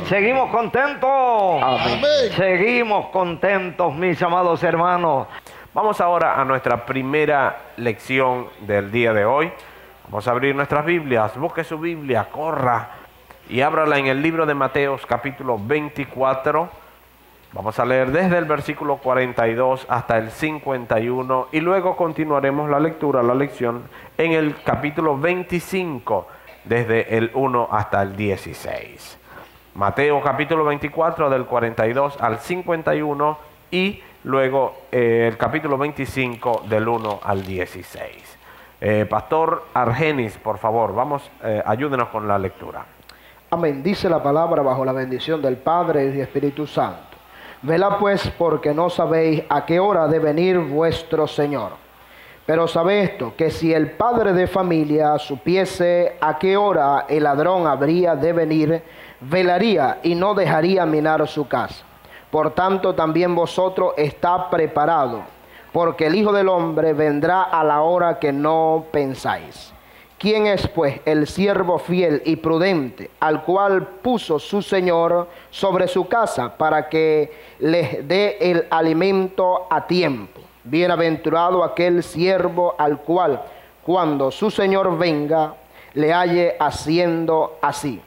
Seguimos contentos. Amén. Seguimos contentos, mis amados hermanos. Vamos ahora a nuestra primera lección del día de hoy. Vamos a abrir nuestras Biblias. Busque su Biblia, corra y ábrala en el libro de Mateos, capítulo 24. Vamos a leer desde el versículo 42 hasta el 51 y luego continuaremos la lectura, la lección, en el capítulo 25, desde el 1 hasta el 16. Mateo capítulo 24 del 42 al 51 y luego el capítulo 25 del 1 al 16. Pastor Argenis, por favor, ayúdenos con la lectura. Amén. Dice la palabra bajo la bendición del Padre y del Espíritu Santo. Velad pues, porque no sabéis a qué hora ha de venir vuestro Señor. Pero sabed esto, que si el padre de familia supiese a qué hora el ladrón habría de venir, velaría y no dejaría minar su casa. Por tanto, también vosotros estad preparados, porque el Hijo del Hombre vendrá a la hora que no pensáis. ¿Quién es, pues, el siervo fiel y prudente, al cual puso su Señor sobre su casa, para que les dé el alimento a tiempo? Bienaventurado aquel siervo al cual, cuando su Señor venga, le halle haciendo así.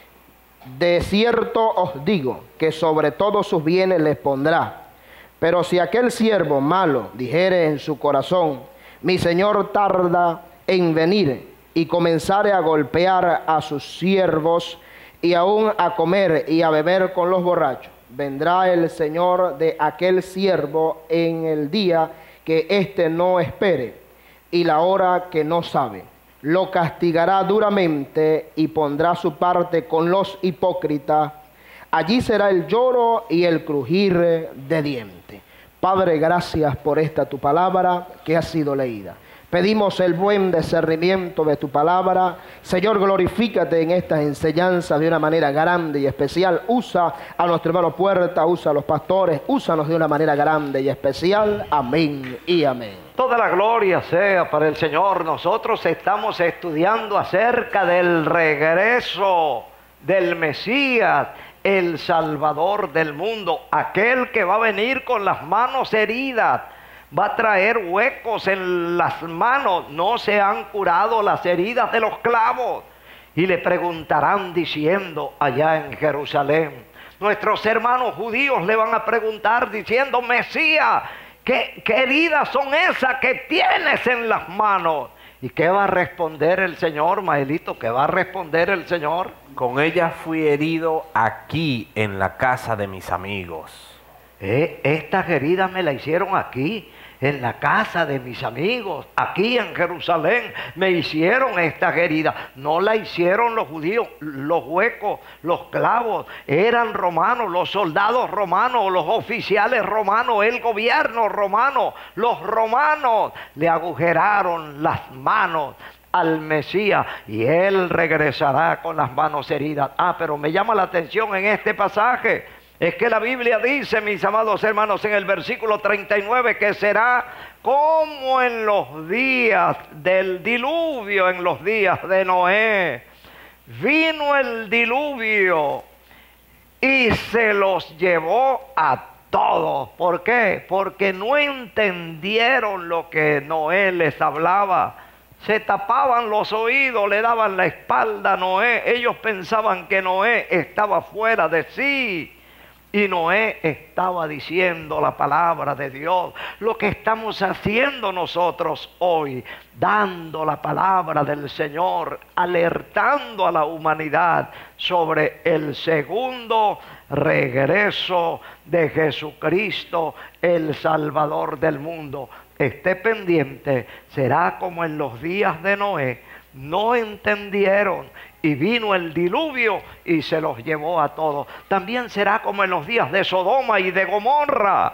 De cierto os digo, que sobre todos sus bienes les pondrá. Pero si aquel siervo malo dijere en su corazón, mi Señor tarda en venir, y comenzare a golpear a sus siervos, y aún a comer y a beber con los borrachos, vendrá el Señor de aquel siervo en el día que éste no espere, y la hora que no sabe. Lo castigará duramente y pondrá su parte con los hipócritas. Allí será el lloro y el crujir de dientes. Padre, gracias por esta tu palabra que ha sido leída. Pedimos el buen discernimiento de tu palabra. Señor, glorifícate en estas enseñanzas de una manera grande y especial. Usa a nuestro hermano Puerta, usa a los pastores, úsanos de una manera grande y especial. Amén y amén. Toda la gloria sea para el Señor. Nosotros estamos estudiando acerca del regreso del Mesías, el Salvador del mundo, aquel que va a venir con las manos heridas. Va a traer huecos en las manos. No se han curado las heridas de los clavos. Y le preguntarán diciendo allá en Jerusalén. Nuestros hermanos judíos le van a preguntar diciendo: Mesías, ¿qué heridas son esas que tienes en las manos? ¿Y qué va a responder el Señor, Maelito? ¿Qué va a responder el Señor? Con ella fui herido aquí en la casa de mis amigos. Estas heridas me las hicieron aquí, en la casa de mis amigos, aquí en Jerusalén, me hicieron estas heridas. No la hicieron los judíos. Los huecos, los clavos, eran romanos, los soldados romanos, los oficiales romanos, el gobierno romano. Los romanos le agujeraron las manos al Mesías y él regresará con las manos heridas. Pero me llama la atención en este pasaje. Es que la Biblia dice, mis amados hermanos, en el versículo 39, que será como en los días del diluvio, en los días de Noé. Vino el diluvio y se los llevó a todos. ¿Por qué? Porque no entendieron lo que Noé les hablaba. Se tapaban los oídos, le daban la espalda a Noé. Ellos pensaban que Noé estaba fuera de sí. Y Noé estaba diciendo la palabra de Dios. Lo que estamos haciendo nosotros hoy, dando la palabra del Señor, alertando a la humanidad sobre el segundo regreso de Jesucristo, el Salvador del mundo. Esté pendiente, será como en los días de Noé. No entendieron y vino el diluvio y se los llevó a todos. También será como en los días de Sodoma y de Gomorra.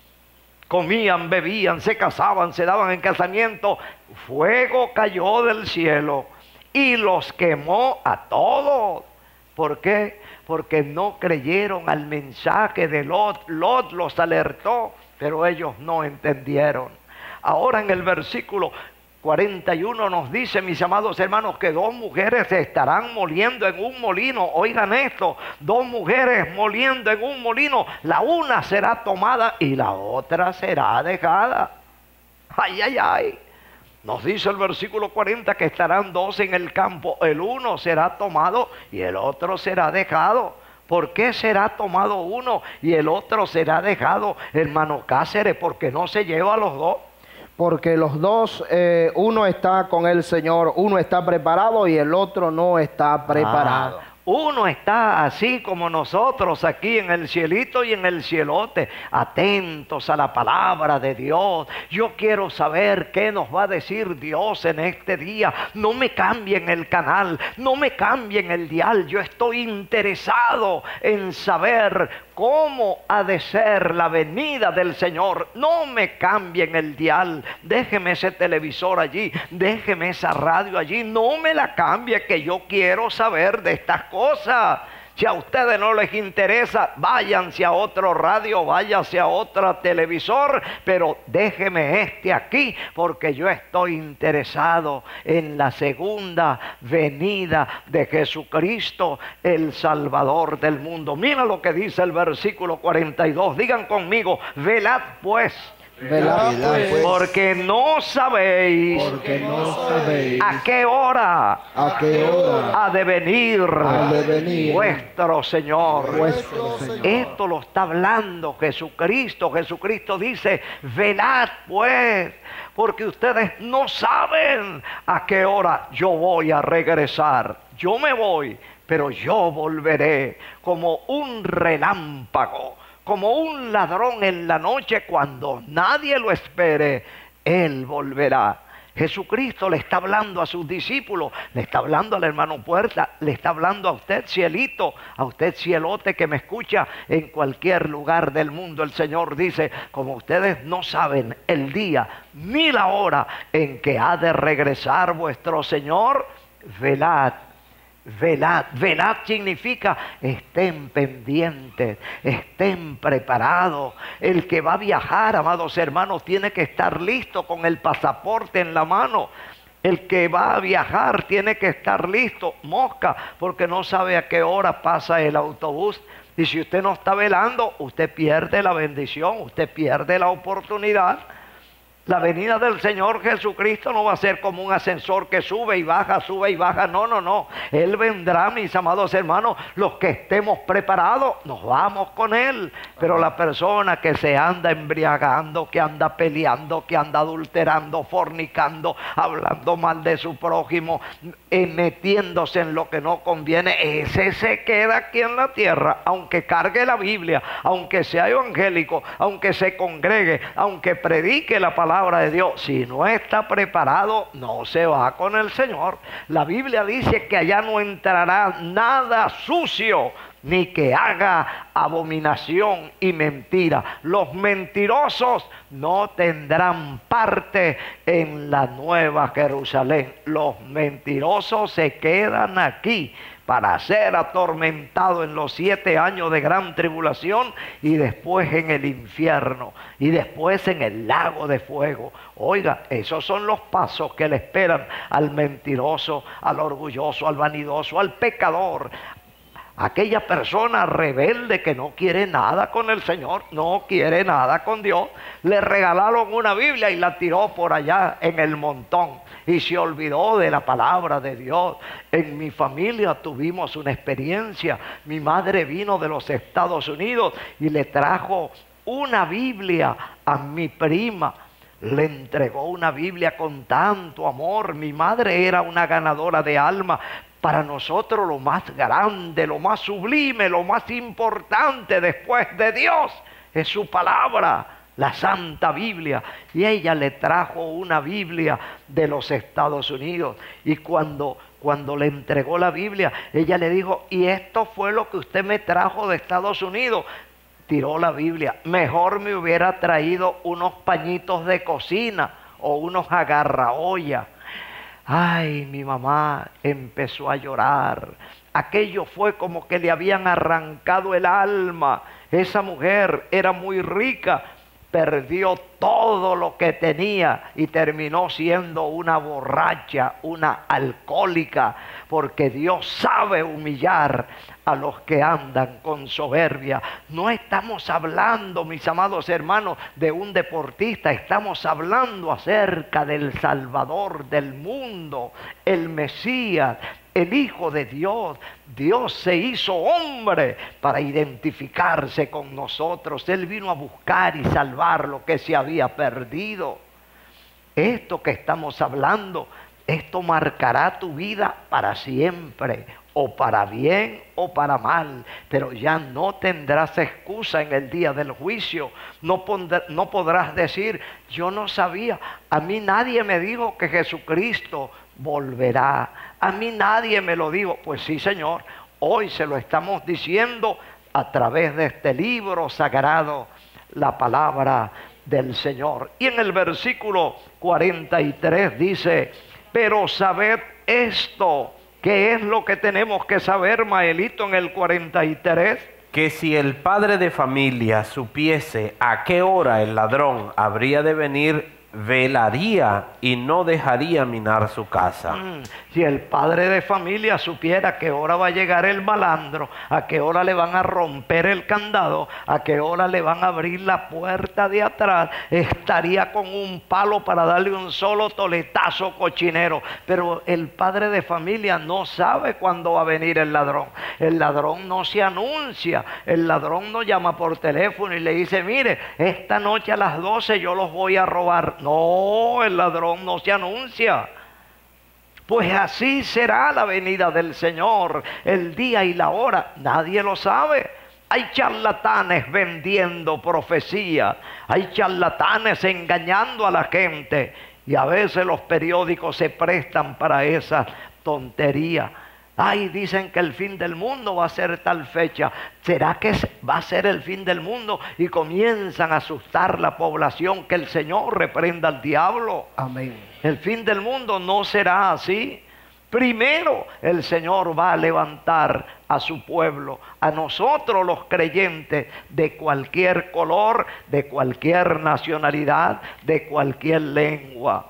Comían, bebían, se casaban, se daban en casamiento. Fuego cayó del cielo y los quemó a todos. ¿Por qué? Porque no creyeron al mensaje de Lot. Lot los alertó, pero ellos no entendieron. Ahora en el versículo 41 nos dice, mis amados hermanos, que 2 mujeres se estarán moliendo en un molino. Oigan esto, 2 mujeres moliendo en un molino. La una será tomada y la otra será dejada. Ay, ay, ay. Nos dice el versículo 40 que estarán 2 en el campo. El uno será tomado y el otro será dejado. ¿Por qué será tomado uno y el otro será dejado, hermano Cáceres? Porque no se lleva a los 2. Porque los dos, uno está con el Señor, uno está preparado y el otro no está preparado. Uno está así como nosotros aquí en el cielito y en el cielote, atentos a la palabra de Dios. Yo quiero saber qué nos va a decir Dios en este día. No me cambien el canal, no me cambien el dial. Yo estoy interesado en saber cómo ha de ser la venida del Señor. No me cambien el dial. Déjeme ese televisor allí, déjeme esa radio allí. No me la cambie, que yo quiero saber de estas cosas. Si a ustedes no les interesa, váyanse a otro radio, váyanse a otro televisor, pero déjeme este aquí, porque yo estoy interesado en la segunda venida de Jesucristo, el Salvador del mundo. Mira lo que dice el versículo 42. Digan conmigo, velad pues. Velad pues, porque no sabéis a qué hora ha de venir vuestro Señor. Esto lo está hablando Jesucristo. Jesucristo dice, velad pues, porque ustedes no saben a qué hora yo voy a regresar. Yo me voy, pero yo volveré como un relámpago, como un ladrón en la noche. Cuando nadie lo espere, Él volverá. Jesucristo le está hablando a sus discípulos, le está hablando al hermano Puerta, le está hablando a usted cielito, a usted cielote que me escucha en cualquier lugar del mundo. El Señor dice, como ustedes no saben el día ni la hora en que ha de regresar vuestro Señor, velad. Velad, velad significa estén pendientes, estén preparados. El que va a viajar, amados hermanos, tiene que estar listo con el pasaporte en la mano. El que va a viajar tiene que estar listo, mosca, porque no sabe a qué hora pasa el autobús. Y si usted no está velando, usted pierde la bendición, usted pierde la oportunidad. La venida del Señor Jesucristo no va a ser como un ascensor que sube y baja, sube y baja. No, no, no. Él vendrá, mis amados hermanos. Los que estemos preparados, nos vamos con Él. Pero la persona que se anda embriagando, que anda peleando, que anda adulterando, fornicando, hablando mal de su prójimo, metiéndose en lo que no conviene, ese se queda aquí en la tierra. Aunque cargue la Biblia, aunque sea evangélico, aunque se congregue, aunque predique la palabra de Dios, si no está preparado, no se va con el Señor. La Biblia dice que allá no entrará nada sucio, ni que haga abominación y mentira. Los mentirosos no tendrán parte en la Nueva Jerusalén. Los mentirosos se quedan aquí para ser atormentado en los 7 años de gran tribulación y después en el infierno y después en el lago de fuego. Oiga, esos son los pasos que le esperan al mentiroso, al orgulloso, al vanidoso, al pecador. Aquella persona rebelde que no quiere nada con el Señor, no quiere nada con Dios, le regalaron una Biblia y la tiró por allá en el montón y se olvidó de la palabra de Dios. En mi familia tuvimos una experiencia. Mi madre vino de los Estados Unidos y le trajo una Biblia a mi prima. Le entregó una Biblia con tanto amor. Mi madre era una ganadora de alma. Para nosotros lo más grande, lo más sublime, lo más importante después de Dios es su palabra, la Santa Biblia. Y ella le trajo una Biblia de los Estados Unidos. Y cuando le entregó la Biblia, ella le dijo, y esto fue lo que usted me trajo de Estados Unidos. Tiró la Biblia. Mejor me hubiera traído unos pañitos de cocina o unos agarraollas. Ay, mi mamá empezó a llorar. Aquello fue como que le habían arrancado el alma. Esa mujer era muy rica, perdió todo lo que tenía y terminó siendo una borracha, una alcohólica, porque Dios sabe humillar a los que andan con soberbia. No estamos hablando, mis amados hermanos, de un deportista, estamos hablando acerca del Salvador del mundo, el Mesías, el Hijo de Dios. Dios se hizo hombre para identificarse con nosotros. Él vino a buscar y salvar lo que se había perdido. Esto que estamos hablando, esto marcará tu vida para siempre, o para bien o para mal, pero ya no tendrás excusa en el día del juicio. No podrás decir, yo no sabía, a mí nadie me dijo que Jesucristo volverá, a mí nadie me lo dijo. Pues sí, Señor, hoy se lo estamos diciendo a través de este libro sagrado, la palabra del Señor. Y en el versículo 43 dice, pero sabed esto. ¿Qué es lo que tenemos que saber, Maelito, en el 43? Que si el padre de familia supiese a qué hora el ladrón habría de venir, velaría y no dejaría minar su casa. Si el padre de familia supiera a qué hora va a llegar el malandro, a qué hora le van a romper el candado, a qué hora le van a abrir la puerta de atrás, estaría con un palo para darle un solo toletazo cochinero. Pero el padre de familia no sabe cuándo va a venir el ladrón. El ladrón no se anuncia, el ladrón no llama por teléfono y le dice, mire, esta noche a las 12 yo los voy a robar. No, el ladrón no se anuncia. Pues así será la venida del Señor, el día y la hora, nadie lo sabe. Hay charlatanes vendiendo profecía, hay charlatanes engañando a la gente, y a veces los periódicos se prestan para esa tontería. Ay, dicen que el fin del mundo va a ser tal fecha. ¿Será que va a ser el fin del mundo? Y comienzan a asustar la población. Que el Señor reprenda al diablo. Amén. El fin del mundo no será así. Primero el Señor va a levantar a su pueblo, a nosotros los creyentes de cualquier color, de cualquier nacionalidad, de cualquier lengua.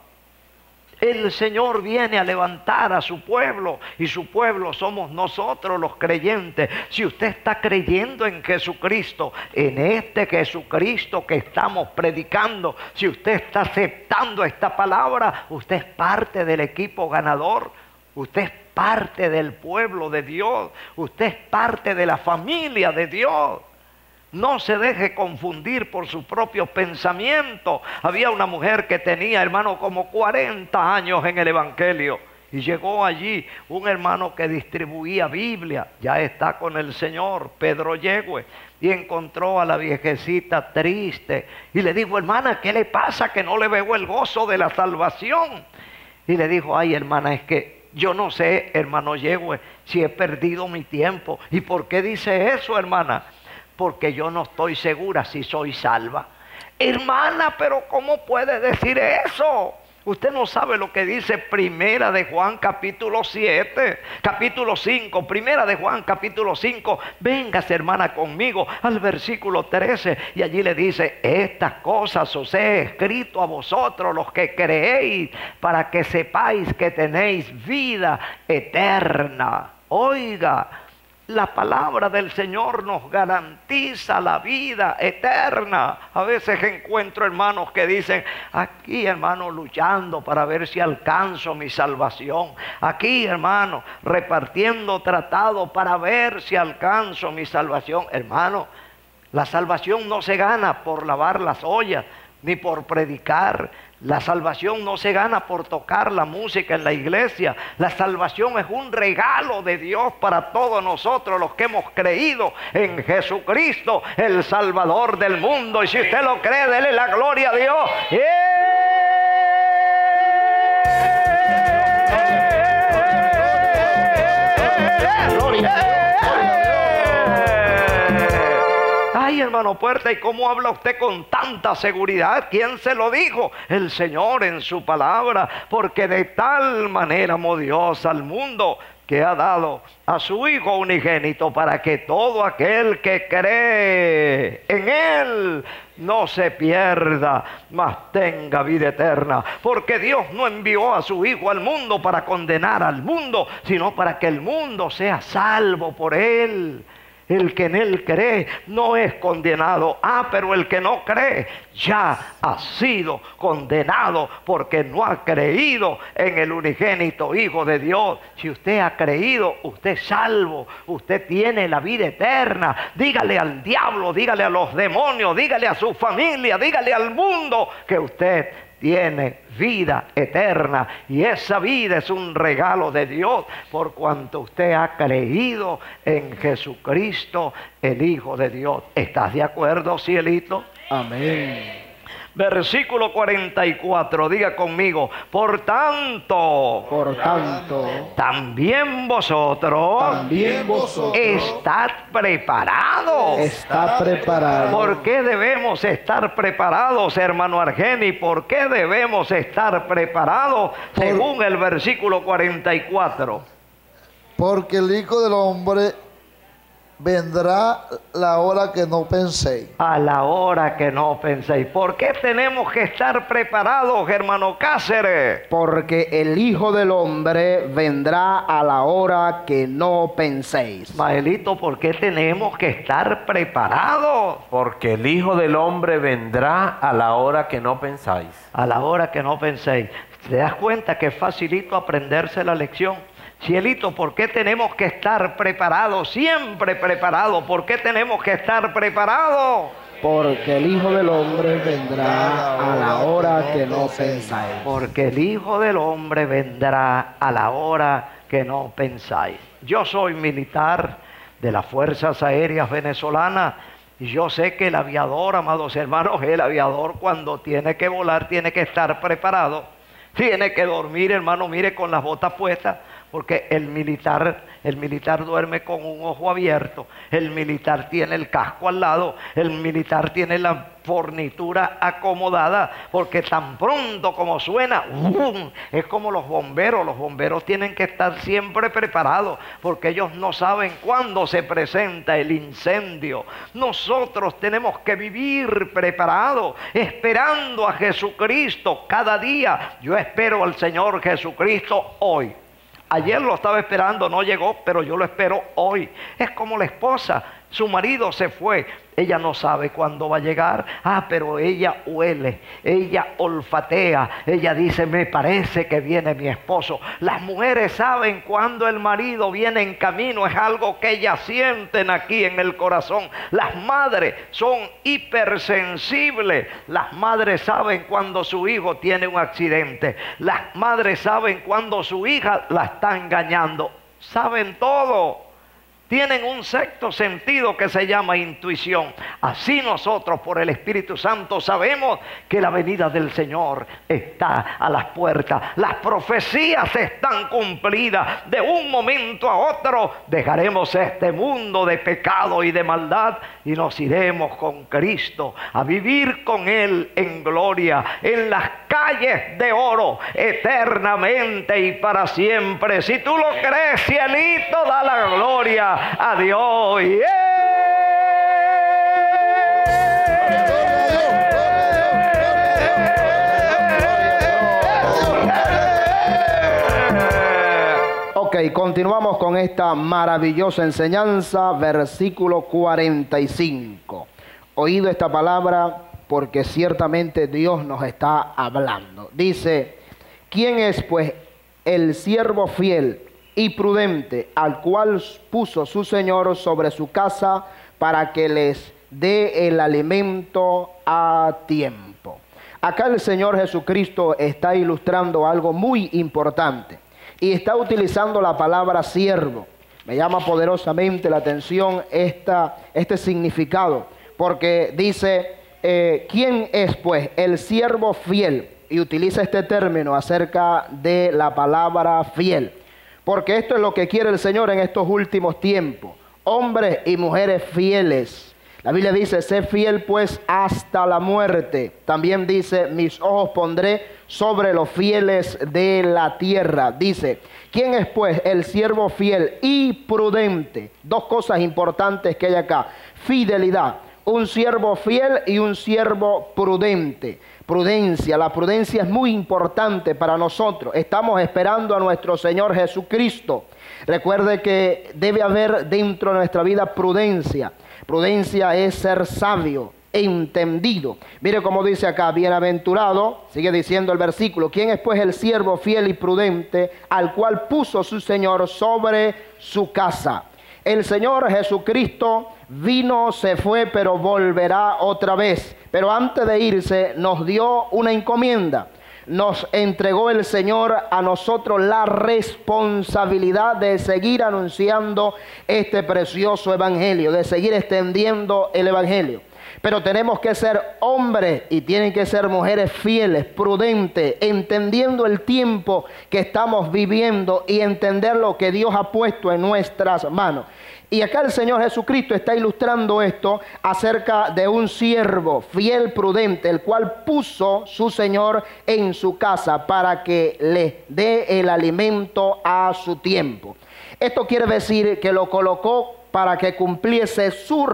El Señor viene a levantar a su pueblo, y su pueblo somos nosotros los creyentes. Si usted está creyendo en Jesucristo, en este Jesucristo que estamos predicando, si usted está aceptando esta palabra, usted es parte del equipo ganador, usted es parte del pueblo de Dios, usted es parte de la familia de Dios. No se deje confundir por sus propios pensamientos. Había una mujer que tenía, hermano, como 40 años en el Evangelio. Y llegó allí un hermano que distribuía Biblia. Ya está con el Señor, Pedro Yegüe. Y encontró a la viejecita triste. Y le dijo, hermana, ¿qué le pasa que no le veo el gozo de la salvación? Y le dijo, ay, hermana, es que yo no sé, hermano Yegüe, si he perdido mi tiempo. ¿Y por qué dice eso, hermana? Porque yo no estoy segura si soy salva. Hermana, pero ¿cómo puede decir eso? Usted no sabe lo que dice Primera de Juan capítulo 7, capítulo 5, Primera de Juan capítulo 5. Véngase, hermana, conmigo al versículo 13. Y allí le dice, estas cosas os he escrito a vosotros los que creéis, para que sepáis que tenéis vida eterna. Oiga, la palabra del Señor nos garantiza la vida eterna. A veces encuentro hermanos que dicen, aquí, hermano, luchando para ver si alcanzo mi salvación. Aquí, hermano, repartiendo tratado para ver si alcanzo mi salvación. Hermano, la salvación no se gana por lavar las ollas, ni por predicar. La salvación no se gana por tocar la música en la iglesia. La salvación es un regalo de Dios para todos nosotros los que hemos creído en Jesucristo, el Salvador del mundo. Y si usted lo cree, dele la gloria a Dios. Ay, hermano Puerta, ¿y cómo habla usted con tanta seguridad? ¿Quién se lo dijo? El Señor en su palabra. Porque de tal manera amó Dios al mundo que ha dado a su Hijo unigénito para que todo aquel que cree en Él no se pierda, mas tenga vida eterna. Porque Dios no envió a su Hijo al mundo para condenar al mundo, sino para que el mundo sea salvo por Él. El que en Él cree no es condenado. Pero el que no cree ya ha sido condenado porque no ha creído en el unigénito Hijo de Dios. Si usted ha creído, usted es salvo. Usted tiene la vida eterna. Dígale al diablo, dígale a los demonios, dígale a su familia, dígale al mundo que usted tiene vida eterna, y esa vida es un regalo de Dios por cuanto usted ha creído en Jesucristo, el Hijo de Dios. ¿Estás de acuerdo, cielito? Amén. Versículo 44, diga conmigo: por tanto, también vosotros estad preparados. Está preparado. ¿Por qué debemos estar preparados, hermano Argeni? ¿Por qué debemos estar preparados según el versículo 44? Porque el Hijo del Hombre vendrá la hora que no penséis. A la hora que no penséis. ¿Por qué tenemos que estar preparados, hermano Cáceres? Porque el Hijo del Hombre vendrá a la hora que no penséis. Maelito, ¿por qué tenemos que estar preparados? Porque el Hijo del Hombre vendrá a la hora que no pensáis. A la hora que no penséis. ¿Te das cuenta que es facilito aprenderse la lección? Cielito, ¿por qué tenemos que estar preparados? Siempre preparados. ¿Por qué tenemos que estar preparados? Porque el Hijo del Hombre vendrá a la hora que no pensáis. Porque el Hijo del Hombre vendrá a la hora que no pensáis. Yo soy militar de las Fuerzas Aéreas Venezolanas y yo sé que el aviador, amados hermanos, el aviador cuando tiene que volar tiene que estar preparado. Tiene que dormir, hermano, mire, con las botas puestas, porque el militar duerme con un ojo abierto, el militar tiene el casco al lado, el militar tiene la fornitura acomodada, porque tan pronto como suena, es como los bomberos tienen que estar siempre preparados, porque ellos no saben cuándo se presenta el incendio. Nosotros tenemos que vivir preparados, esperando a Jesucristo cada día. Yo espero al Señor Jesucristo hoy. Ayer lo estaba esperando, no llegó, pero yo lo espero hoy. Es como la esposa, su marido se fue, ella no sabe cuándo va a llegar, pero ella huele, ella olfatea, ella dice, me parece que viene mi esposo. Las mujeres saben cuándo el marido viene en camino, es algo que ellas sienten aquí en el corazón. Las madres son hipersensibles, las madres saben cuando su hijo tiene un accidente, las madres saben cuando su hija la está engañando, saben todo. Tienen un sexto sentido que se llama intuición. Así nosotros por el Espíritu Santo sabemos que la venida del Señor está a las puertas. Las profecías están cumplidas. De un momento a otro dejaremos este mundo de pecado y de maldad y nos iremos con Cristo a vivir con Él en gloria, en las calles de oro, eternamente y para siempre. Si tú lo crees, cielito, da la gloria a Dios. Ok, continuamos con esta maravillosa enseñanza, versículo 45. Oído esta palabra, porque ciertamente Dios nos está hablando. Dice, ¿quién es pues el siervo fiel y prudente al cual puso su Señor sobre su casa para que les dé el alimento a tiempo? Acá el Señor Jesucristo está ilustrando algo muy importante y está utilizando la palabra siervo. Me llama poderosamente la atención este significado, porque dice, ¿quién es pues el siervo fiel? Y utiliza este término acerca de la palabra fiel. Porque esto es lo que quiere el Señor en estos últimos tiempos. Hombres y mujeres fieles. La Biblia dice, sé fiel pues hasta la muerte. También dice, mis ojos pondré sobre los fieles de la tierra. Dice, ¿quién es pues el siervo fiel y prudente? Dos cosas importantes que hay acá. Fidelidad. Un siervo fiel y un siervo prudente. Prudencia, la prudencia es muy importante para nosotros. Estamos esperando a nuestro Señor Jesucristo. Recuerde que debe haber dentro de nuestra vida prudencia. Prudencia es ser sabio, entendido. Mire cómo dice acá, bienaventurado, sigue diciendo el versículo, ¿quién es pues el siervo fiel y prudente al cual puso su Señor sobre su casa? El Señor Jesucristo vino, se fue, pero volverá otra vez. Pero antes de irse nos dio una encomienda. Nos entregó el Señor a nosotros la responsabilidad de seguir anunciando este precioso evangelio, de seguir extendiendo el evangelio. Pero tenemos que ser hombres y tienen que ser mujeres fieles, prudentes, entendiendo el tiempo que estamos viviendo y entender lo que Dios ha puesto en nuestras manos. Y acá el Señor Jesucristo está ilustrando esto acerca de un siervo fiel, prudente, el cual puso su Señor en su casa para que le dé el alimento a su tiempo. Esto quiere decir que lo colocó para que cumpliese su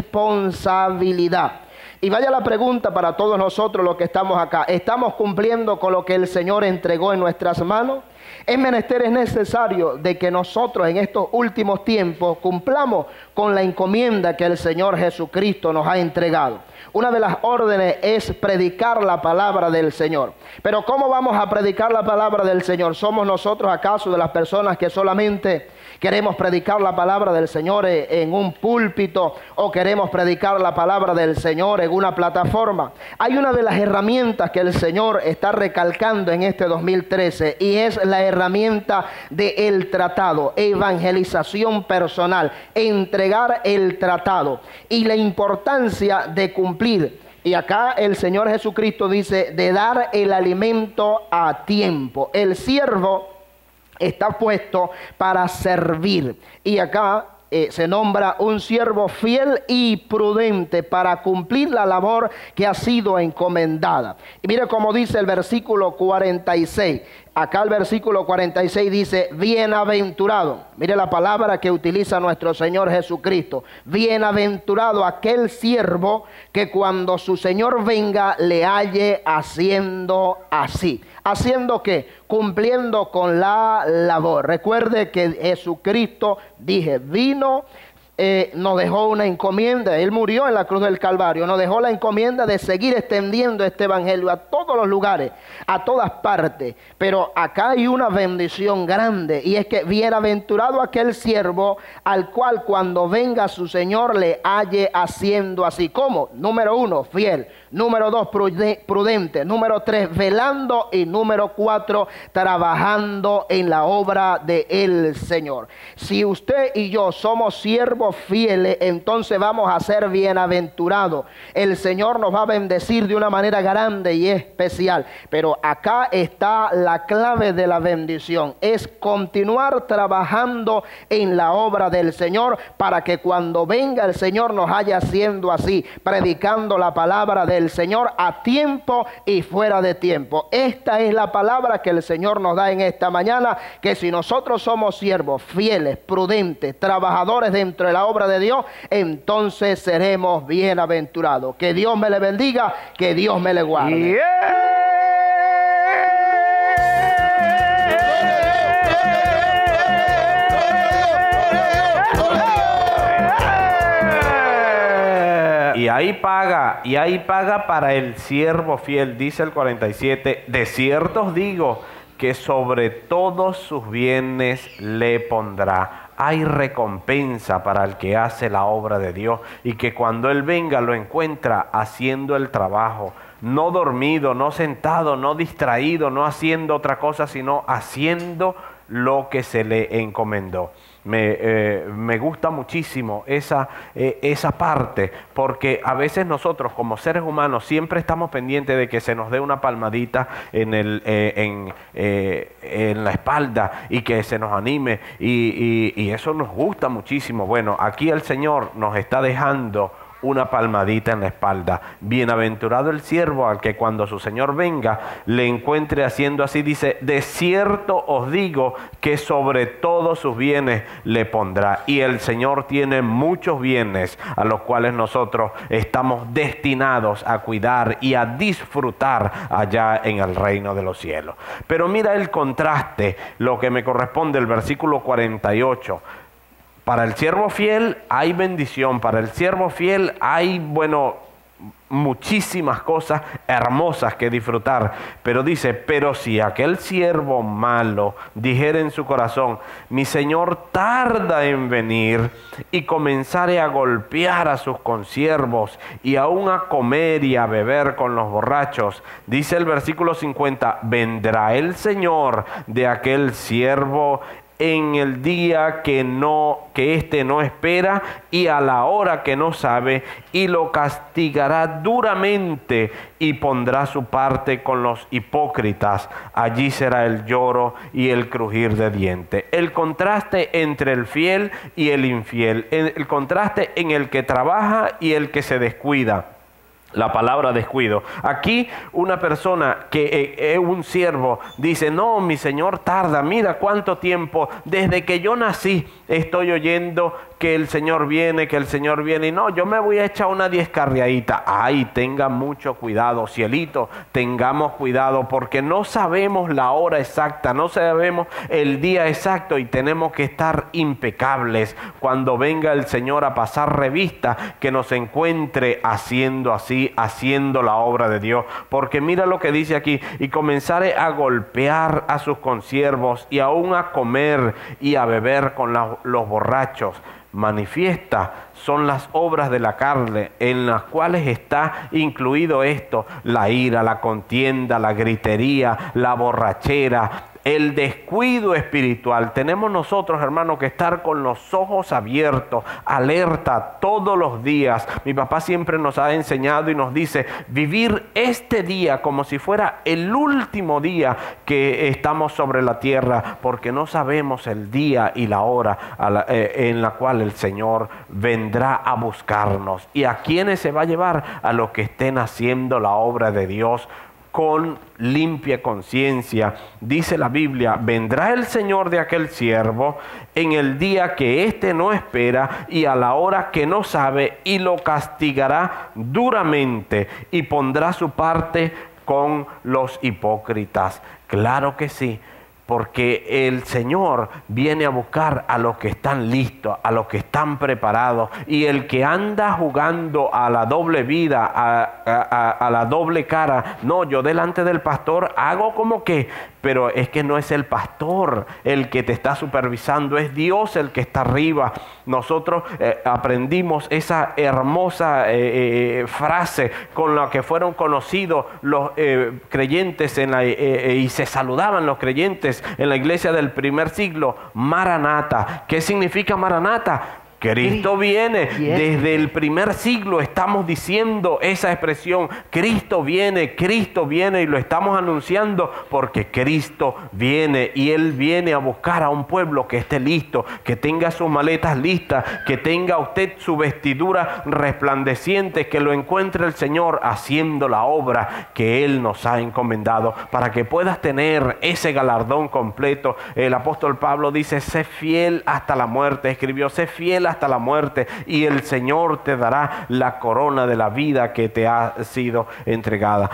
responsabilidad. Y vaya la pregunta para todos nosotros los que estamos acá. ¿Estamos cumpliendo con lo que el Señor entregó en nuestras manos? Es necesario de que nosotros en estos últimos tiempos cumplamos con la encomienda que el Señor Jesucristo nos ha entregado. Una de las órdenes es predicar la palabra del Señor. Pero ¿cómo vamos a predicar la palabra del Señor? ¿Somos nosotros acaso de las personas que solamente queremos predicar la palabra del Señor en un púlpito o queremos predicar la palabra del Señor en una plataforma? Hay una de las herramientas que el Señor está recalcando en este 2013 y es la herramienta del tratado, evangelización personal, entregar el tratado y la importancia de cumplir. Y acá el Señor Jesucristo dice de dar el alimento a tiempo. El siervo está puesto para servir. Y acá se nombra un siervo fiel y prudente para cumplir la labor que ha sido encomendada. Y mire cómo dice el versículo 46. Acá el versículo 46 dice, bienaventurado. Mire la palabra que utiliza nuestro Señor Jesucristo. Bienaventurado aquel siervo que cuando su Señor venga le halle haciendo así. ¿Haciendo qué? Cumpliendo con la labor. Recuerde que Jesucristo, vino, nos dejó una encomienda. Él murió en la cruz del Calvario. Nos dejó la encomienda de seguir extendiendo este evangelio a todos los lugares, a todas partes. Pero acá hay una bendición grande y es que bienaventurado aquel siervo al cual cuando venga su Señor le halle haciendo así. ¿Cómo? Número 1, fiel. Número 2, prudente. Número 3, velando. Y número 4, trabajando en la obra del Señor. Si usted y yo somos siervos fieles, entonces vamos a ser bienaventurados. El Señor nos va a bendecir de una manera grande y especial. Pero acá está la clave de la bendición. Es continuar trabajando en la obra del Señor para que cuando venga el Señor nos haya haciendo así, predicando la palabra del Señor a tiempo y fuera de tiempo. Esta es la palabra que el Señor nos da en esta mañana, que si nosotros somos siervos fieles, prudentes, trabajadores dentro de la obra de Dios, entonces seremos bienaventurados. Que Dios me le bendiga, que Dios me le guarde. Y ahí paga para el siervo fiel, dice el 47, de cierto os digo que sobre todos sus bienes le pondrá. Hay recompensa para el que hace la obra de Dios y que cuando Él venga lo encuentra haciendo el trabajo, no dormido, no sentado, no distraído, no haciendo otra cosa, sino haciendo lo que se le encomendó. Me gusta muchísimo esa parte, porque a veces nosotros como seres humanos siempre estamos pendientes de que se nos dé una palmadita en la espalda y que se nos anime y eso nos gusta muchísimo. Bueno, aquí el Señor nos está dejando una palmadita en la espalda. Bienaventurado el siervo al que cuando su señor venga le encuentre haciendo así. Dice, de cierto os digo que sobre todos sus bienes le pondrá. Y el Señor tiene muchos bienes a los cuales nosotros estamos destinados a cuidar y a disfrutar allá en el reino de los cielos. Pero mira el contraste, lo que me corresponde, el versículo 48. Para el siervo fiel hay bendición, para el siervo fiel hay, muchísimas cosas hermosas que disfrutar. Pero dice, pero si aquel siervo malo dijere en su corazón, mi señor tarda en venir, y comenzare a golpear a sus consiervos y aún a comer y a beber con los borrachos, dice el versículo 50, vendrá el señor de aquel siervo en el día que éste no espera y a la hora que no sabe, y lo castigará duramente y pondrá su parte con los hipócritas. Allí será el lloro y el crujir de dientes. El contraste entre el fiel y el infiel, el contraste en el que trabaja y el que se descuida. La palabra descuido. Aquí una persona que es un siervo dice, no, mi señor tarda, mira cuánto tiempo, desde que yo nací estoy oyendo que el Señor viene, y no, yo me voy a echar una descarriadita. Ay, tenga mucho cuidado, cielito, tengamos cuidado, porque no sabemos la hora exacta, no sabemos el día exacto, y tenemos que estar impecables cuando venga el Señor a pasar revista, que nos encuentre haciendo así, haciendo la obra de Dios. Porque mira lo que dice aquí, y comenzare a golpear a sus consiervos y aún a comer y a beber con los borrachos. Manifiesta son las obras de la carne, en las cuales está incluido esto: la ira, la contienda, la gritería, la borrachera, el descuido espiritual. Tenemos nosotros, hermanos, que estar con los ojos abiertos, alerta todos los días. Mi papá siempre nos ha enseñado y nos dice, vivir este día como si fuera el último día que estamos sobre la tierra, porque no sabemos el día y la hora en la cual el Señor vendrá a buscarnos. ¿Y a quiénes se va a llevar? A los que estén haciendo la obra de Dios con limpia conciencia. Dice la Biblia, vendrá el Señor de aquel siervo en el día que éste no espera y a la hora que no sabe, y lo castigará duramente y pondrá su parte con los hipócritas. Claro que sí, porque el Señor viene a buscar a los que están listos, a los que están preparados. Y el que anda jugando a la doble vida, a la doble cara, no, yo delante del pastor hago como que, pero es que no es el pastor el que te está supervisando, es Dios el que está arriba. Nosotros aprendimos esa hermosa frase con la que fueron conocidos los creyentes y se saludaban los creyentes en la iglesia del primer siglo: Maranata. ¿Qué significa Maranata? Cristo viene. Desde el primer siglo estamos diciendo esa expresión: Cristo viene, y lo estamos anunciando porque Cristo viene, y Él viene a buscar a un pueblo que esté listo, que tenga sus maletas listas, que tenga usted su vestidura resplandeciente, que lo encuentre el Señor haciendo la obra que Él nos ha encomendado, para que puedas tener ese galardón completo. El apóstol Pablo dice, sé fiel hasta la muerte. Escribió, sé fiel hasta la muerte, y el Señor te dará la corona de la vida que te ha sido entregada,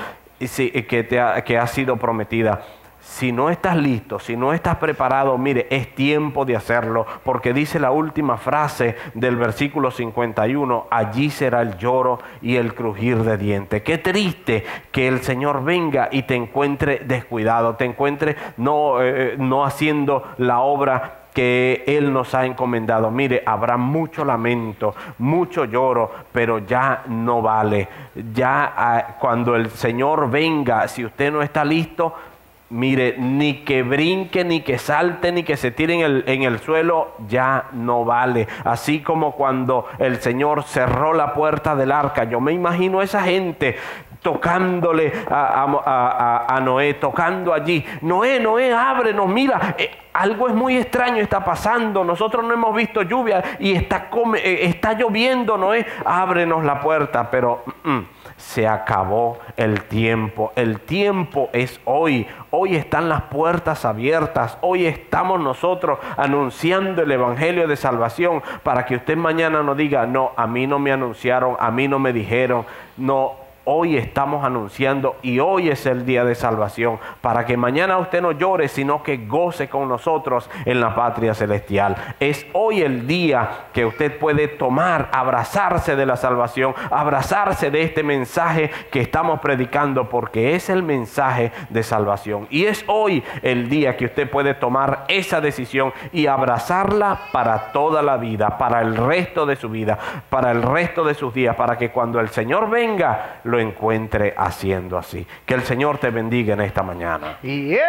que ha sido prometida. Si no estás listo, si no estás preparado, mire, es tiempo de hacerlo, porque dice la última frase del versículo 51, allí será el lloro y el crujir de dientes. Qué triste que el Señor venga y te encuentre descuidado, te encuentre no haciendo la obra que Él nos ha encomendado. Mire, habrá mucho lamento, mucho lloro, pero ya no vale. Ya cuando el Señor venga, si usted no está listo, mire, ni que brinque, ni que salte, ni que se tire en el suelo, ya no vale. Así como cuando el Señor cerró la puerta del arca, yo me imagino a esa gente tocándole a Noé, tocando allí. Noé, ábrenos, mira, algo es muy extraño está pasando, nosotros no hemos visto lluvia y está lloviendo, Noé, ábrenos la puerta, pero se acabó el tiempo es hoy están las puertas abiertas, hoy estamos nosotros anunciando el evangelio de salvación para que usted mañana no diga, no, a mí no me anunciaron, a mí no me dijeron, no. Hoy estamos anunciando y hoy es el día de salvación para que mañana usted no llore, sino que goce con nosotros en la patria celestial. Es hoy el día que usted puede tomar, abrazarse de la salvación, abrazarse de este mensaje que estamos predicando, porque es el mensaje de salvación. Y es hoy el día que usted puede tomar esa decisión y abrazarla para toda la vida, para el resto de su vida, para el resto de sus días, para que cuando el Señor venga, lo encuentre haciendo así. Que el Señor te bendiga en esta mañana. Yeah.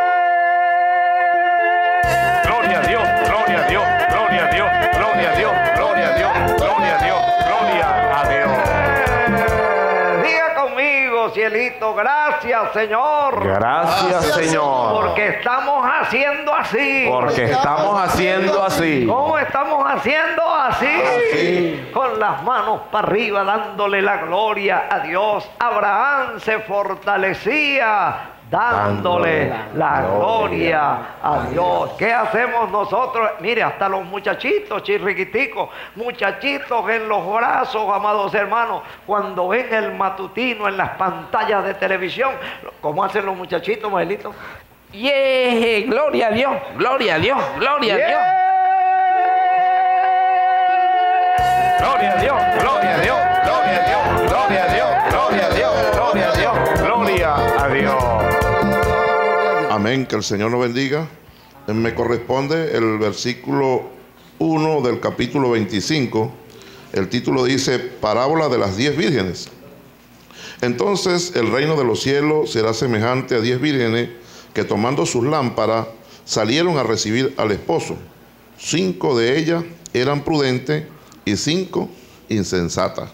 Gloria a Dios, gloria a Dios, gloria a Dios, gloria a Dios, gloria a Dios, gloria a Dios, gloria a Dios. Diga conmigo, cielito, gracias, Señor. Gracias, Señor. Porque estamos haciendo así. Porque estamos haciendo así. ¿Cómo estamos haciendo así? Con las manos para arriba, dándole la gloria a Dios. Abraham se fortalecía dándole la gloria a Dios. ¿Qué hacemos nosotros? Mire, hasta los muchachitos chirriquiticos, muchachitos en los brazos, amados hermanos, cuando ven el matutino en las pantallas de televisión, ¿cómo hacen los muchachitos, Maelito? ¡Yeah! ¡Gloria a Dios! ¡Gloria a Dios! ¡Gloria a Dios! ¡Gloria a Dios! ¡Gloria a Dios! ¡Gloria a Dios! ¡Gloria a Dios! ¡Gloria a Dios! ¡Gloria a Dios! ¡Gloria a Dios! Amén, que el Señor nos bendiga. Me corresponde el versículo 1 del capítulo 25. El título dice, Parábola de las 10 vírgenes. Entonces el reino de los cielos será semejante a 10 vírgenes que tomando sus lámparas salieron a recibir al esposo. 5 de ellas eran prudentes y 5 insensatas.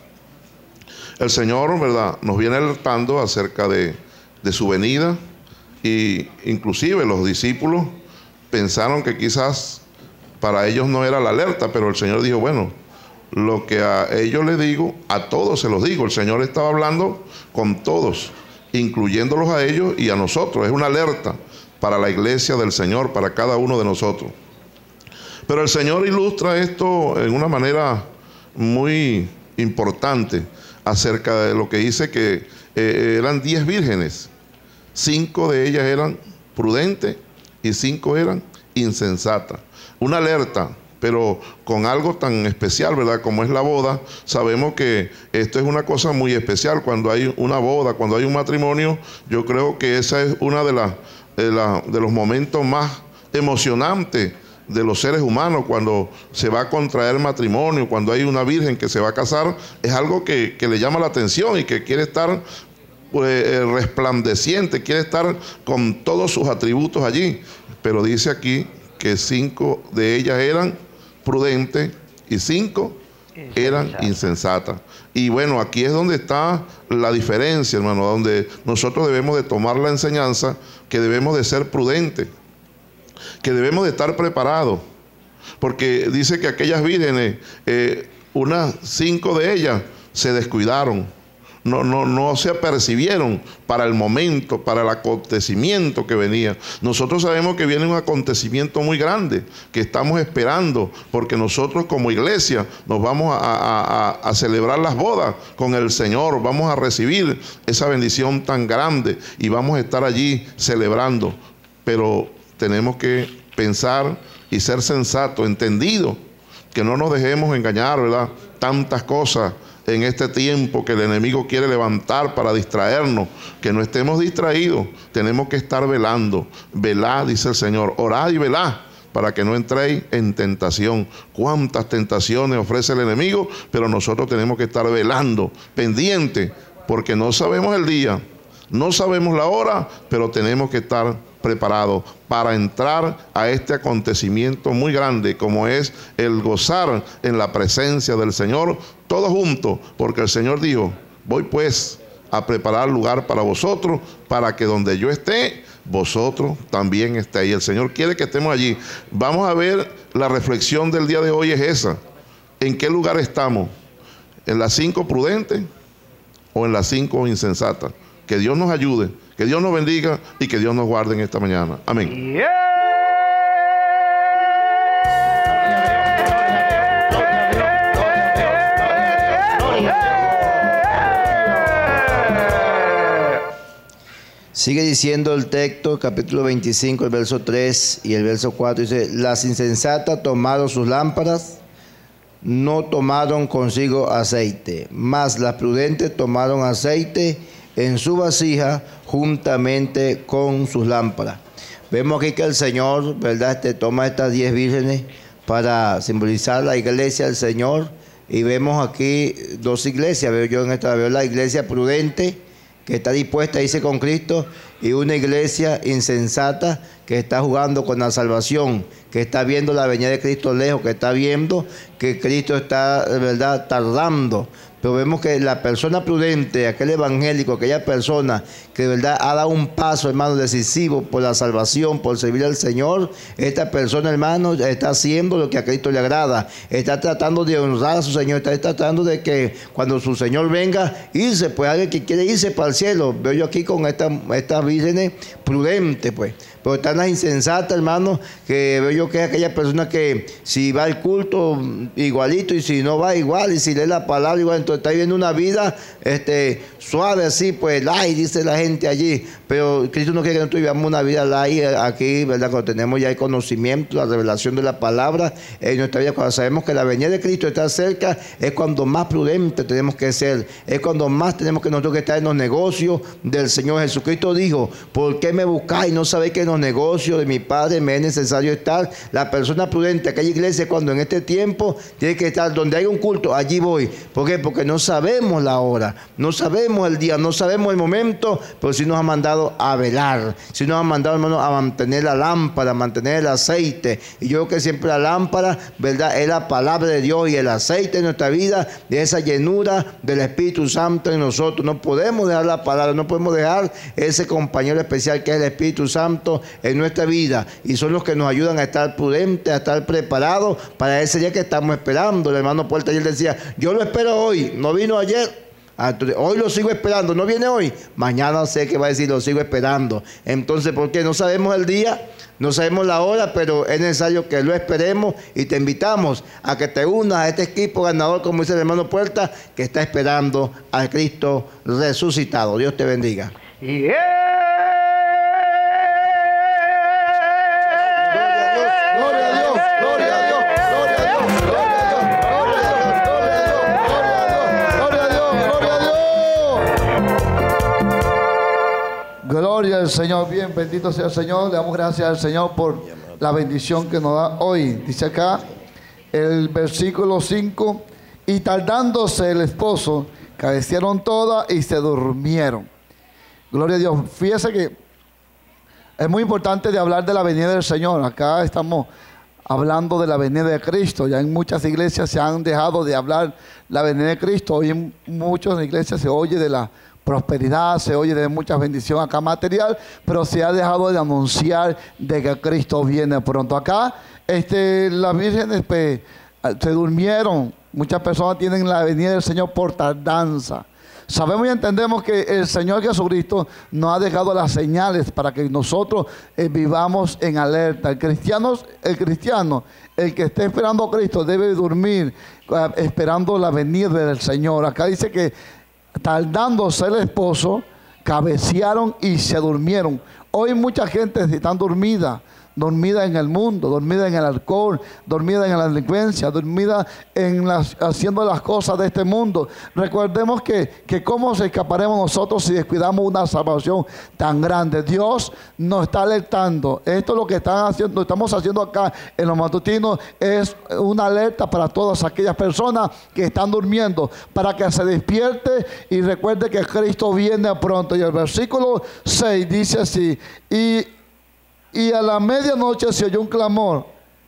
El Señor, ¿verdad?, nos viene alertando acerca de su venida, y inclusive los discípulos pensaron que quizás para ellos no era la alerta, pero el Señor dijo, bueno, lo que a ellos les digo, a todos se los digo. El Señor estaba hablando con todos, incluyéndolos a ellos y a nosotros. Es una alerta para la iglesia del Señor, para cada uno de nosotros. Pero el Señor ilustra esto en una manera muy importante acerca de lo que dice que eran 10 vírgenes. 5 de ellas eran prudentes y 5 eran insensatas. Una alerta, pero con algo tan especial, ¿verdad? Como es la boda. Sabemos que esto es una cosa muy especial. Cuando hay una boda, cuando hay un matrimonio, yo creo que esa es una de los momentos más emocionantes de los seres humanos. Cuando se va a contraer matrimonio, cuando hay una virgen que se va a casar, es algo que le llama la atención y que quiere estar resplandeciente, quiere estar con todos sus atributos allí. Pero dice aquí que 5 de ellas eran prudentes y 5 eran insensatas. Y bueno, aquí es donde está la diferencia, hermano, donde nosotros debemos de tomar la enseñanza, que debemos de ser prudentes, que debemos de estar preparados, porque dice que aquellas vírgenes, unas 5 de ellas se descuidaron. No se apercibieron para el momento, para el acontecimiento que venía. Nosotros sabemos que viene un acontecimiento muy grande que estamos esperando, porque nosotros como iglesia nos vamos a celebrar las bodas con el Señor, vamos a recibir esa bendición tan grande y vamos a estar allí celebrando. Pero tenemos que pensar y ser sensatos, entendidos, que no nos dejemos engañar, ¿verdad? Tantas cosas en este tiempo que el enemigo quiere levantar para distraernos, que no estemos distraídos. Tenemos que estar velando. Velad, dice el Señor, orad y velad para que no entréis en tentación. Cuántas tentaciones ofrece el enemigo, pero nosotros tenemos que estar velando, pendientes, porque no sabemos el día, no sabemos la hora, pero tenemos que estar preparados para entrar a este acontecimiento muy grande como es el gozar en la presencia del Señor, todos juntos, porque el Señor dijo, voy pues a preparar lugar para vosotros, para que donde yo esté, vosotros también estéis. El Señor quiere que estemos allí. Vamos a ver, la reflexión del día de hoy es esa. ¿En qué lugar estamos? ¿En las 5 prudentes o en las 5 insensatas? Que Dios nos ayude, que Dios nos bendiga y que Dios nos guarde en esta mañana. Amén. Sigue diciendo el texto, capítulo 25, el verso 3 y el verso 4, dice: las insensatas tomaron sus lámparas, no tomaron consigo aceite, mas las prudentes tomaron aceite en su vasija juntamente con sus lámparas. Vemos aquí que el Señor, ¿verdad?, toma estas 10 vírgenes para simbolizar la iglesia del Señor, y vemos aquí 2 iglesias. Veo la iglesia prudente, que está dispuesta a irse con Cristo, y una iglesia insensata que está jugando con la salvación, que está viendo la venida de Cristo lejos, que está viendo que Cristo está, de verdad, tardando. Pero vemos que la persona prudente, aquel evangélico, aquella persona que de verdad ha dado un paso, hermano, decisivo por la salvación, por servir al Señor, esta persona, hermano, está haciendo lo que a Cristo le agrada, está tratando de honrar a su Señor, está tratando de que cuando su Señor venga, irse, pues alguien que quiere irse para el cielo. Veo yo aquí con estas vírgenes prudentes, pues. Pero están las insensatas, hermano, que veo yo que es aquella persona que si va al culto igualito, y si no va igual, y si lee la palabra igual, entonces está viviendo una vida suave así, pues light, dice la gente allí. Pero Cristo no quiere que nosotros vivamos una vida light aquí, ¿verdad? Cuando tenemos ya el conocimiento, la revelación de la palabra en nuestra vida, cuando sabemos que la venida de Cristo está cerca, es cuando más prudentes tenemos que ser, es cuando más tenemos que nosotros que estar en los negocios del Señor. Jesucristo dijo: ¿por qué me buscáis? ¿No sabéis que en los negocios de mi Padre me es necesario estar? La persona prudente, aquella iglesia, cuando en este tiempo tiene que estar donde hay un culto, allí voy. ¿Por qué? Porque no sabemos la hora, no sabemos el día, no sabemos el momento, pero sí nos ha mandado a velar, sí nos ha mandado, hermano, a mantener la lámpara, a mantener el aceite. Y yo creo que siempre la lámpara, ¿verdad?, es la palabra de Dios, y el aceite en nuestra vida, de esa llenura del Espíritu Santo en nosotros. No podemos dejar la palabra, no podemos dejar ese compañero especial que es el Espíritu Santo en nuestra vida, y son los que nos ayudan a estar prudentes, a estar preparados para ese día que estamos esperando. El hermano Puerta ayer decía: yo lo espero hoy, no vino ayer, hoy lo sigo esperando, no viene hoy, mañana sé que va a decir lo sigo esperando. Entonces, ¿por qué? No sabemos el día, no sabemos la hora, pero es necesario que lo esperemos, y te invitamos a que te unas a este equipo ganador, como dice el hermano Puerta, que está esperando al Cristo resucitado. Dios te bendiga. Gloria al Señor. Bien, bendito sea el Señor. Le damos gracias al Señor por la bendición que nos da hoy. Dice acá el versículo 5: y tardándose el esposo, cabecearon todas y se durmieron. Gloria a Dios. Fíjese que es muy importante de hablar de la venida del Señor. Acá estamos hablando de la venida de Cristo. Ya en muchas iglesias se han dejado de hablar la venida de Cristo. Hoy en muchas iglesias se oye de la prosperidad, se oye de muchas bendiciones acá material, pero se ha dejado de anunciar de que Cristo viene pronto. Acá las vírgenes se durmieron. Muchas personas tienen la venida del Señor por tardanza. Sabemos y entendemos que el Señor Jesucristo nos ha dejado las señales para que nosotros vivamos en alerta. El cristiano, el que esté esperando a Cristo, debe dormir esperando la venida del Señor. Acá dice que tardándose el esposo, cabecearon y se durmieron. Hoy mucha gente está dormida en el mundo, dormida en el alcohol, dormida en la delincuencia, dormida haciendo las cosas de este mundo. Recordemos que cómo se escaparemos nosotros si descuidamos una salvación tan grande. Dios nos está alertando. Esto es lo que estamos haciendo acá en los matutinos, es una alerta para todas aquellas personas que están durmiendo, para que se despierte y recuerde que Cristo viene pronto. Y el versículo 6 dice así: y a la medianoche se oyó un clamor.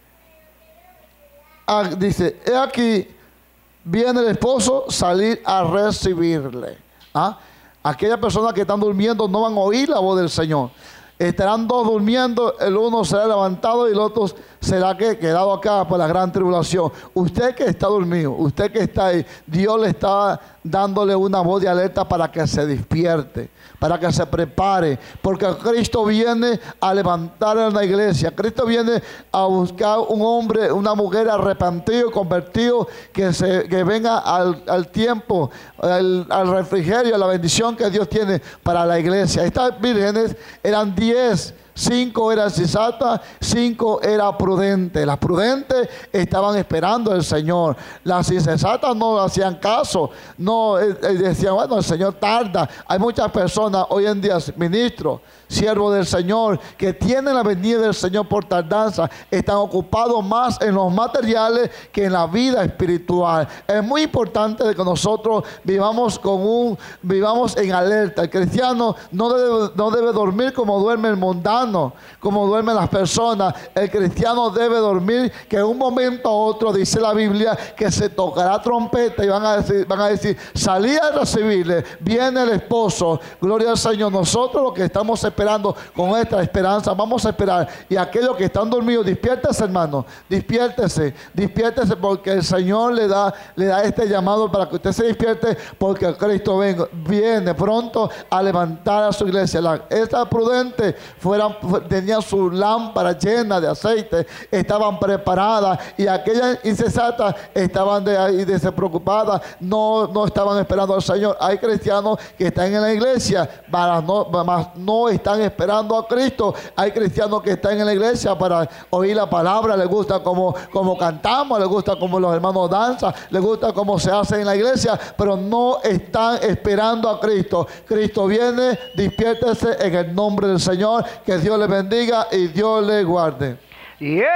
Dice: he aquí, viene el esposo, salir a recibirle. Aquellas personas que están durmiendo no van a oír la voz del Señor. Estarán dos durmiendo, el uno será levantado y el otro será quedado acá por la gran tribulación. Usted que está dormido, usted que está ahí, Dios le está dándole una voz de alerta para que se despierte, para que se prepare, porque Cristo viene a levantar en la iglesia. Cristo viene a buscar un hombre, una mujer arrepentido, convertido, que venga al tiempo, al refrigerio, a la bendición que Dios tiene para la iglesia. Estas vírgenes eran 10. 5 eran sensatas, 5 eran prudentes. Las prudentes estaban esperando al Señor. Las insensatas no hacían caso. No decían, bueno, el Señor tarda. Hay muchas personas hoy en día, ministros, siervos del Señor, que tienen la venida del Señor por tardanza. Están ocupados más en los materiales que en la vida espiritual. Es muy importante de que nosotros vivamos en alerta. El cristiano no debe dormir como duerme el mundano, como duermen las personas. El cristiano debe dormir, que en un momento a otro, dice la Biblia, que se tocará trompeta y van a decir, salí a recibirle, viene el esposo. Gloria al Señor. Nosotros los que estamos esperando con esta esperanza, vamos a esperar. Y aquellos que están dormidos, despiértese, hermano, despiértese, porque el Señor le da este llamado para que usted se despierte, porque Cristo viene pronto a levantar a su iglesia. Estas prudentes tenían su lámpara llena de aceite, estaban preparadas, y aquellas insensatas estaban despreocupadas, no estaban esperando al Señor. Hay cristianos que están en la iglesia, mas no están esperando a Cristo. Hay cristianos que están en la iglesia para oír la palabra, les gusta como cantamos, les gusta como los hermanos danzan, les gusta cómo se hace en la iglesia, pero no están esperando a Cristo. Cristo viene, despiértese en el nombre del Señor. Que Dios le bendiga y Dios le guarde. Yeah.